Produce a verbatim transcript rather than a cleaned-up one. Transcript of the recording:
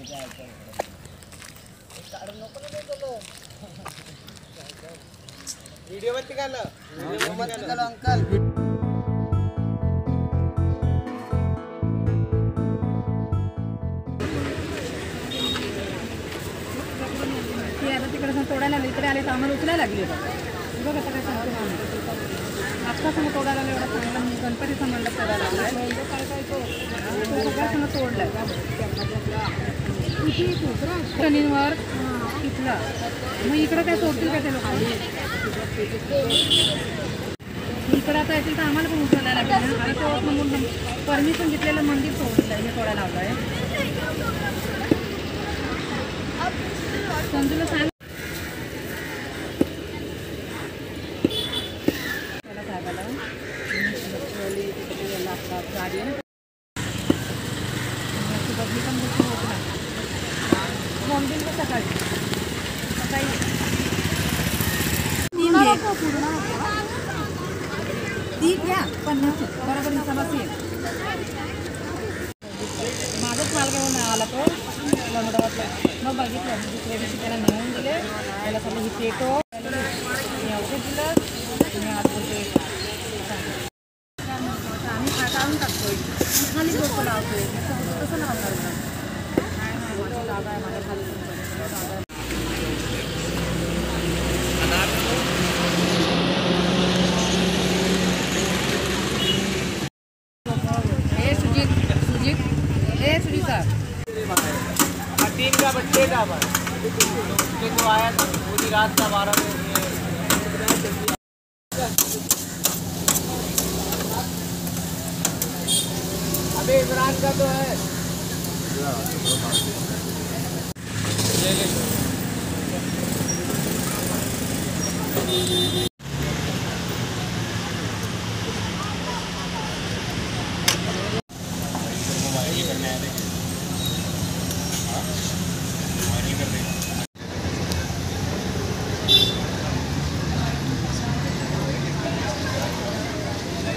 Video मत निकालो, video मत निकालो अंकल। ती आता तिकडे तोडायला लागली तरी आले तर आम्हाला उचलायला लागली बघ आता काय सांगतो आम्ही आजपासून तोडायला लागलं एवढा चांगला मी गणपतीचा म्हणलं तोडायला लागलाय सगळ्यासमोर तोडलाय शनीवर तिथला मग इकडं काय सोडतील का ते लोक इकडं आता येतील तर आम्हाला पण उचलायला लागेल आणि तो म्हणून परमिशन घेतलेलं मंदिर तोडलं हे तोडायला लावलं आहे संजूला सांग गाडी बदली पण गोष्टी होत नाही मंदिर तर सकाळी सकाळी ती घ्या पन्नास बरोबर हिसाबाची माझंच माल घेऊन आला तो लंगडावातला मग बघितलं दुसऱ्या दिवशी त्याला नेऊन दिले त्याला सगळं ही पेटो औषध दिलं तुम्ही आज बोलते आम्ही काढून टाकतोय खाली डोकं लावतोय कसं लावणार काय नाही माझी जागा आहे माझ्या खाली जागा हे सुजीत सुजीत हे सुजीता तीन का बच्चे का बच्चे को आया था पूरी रात का बारह बजे अबे इमरान का तो है ले ले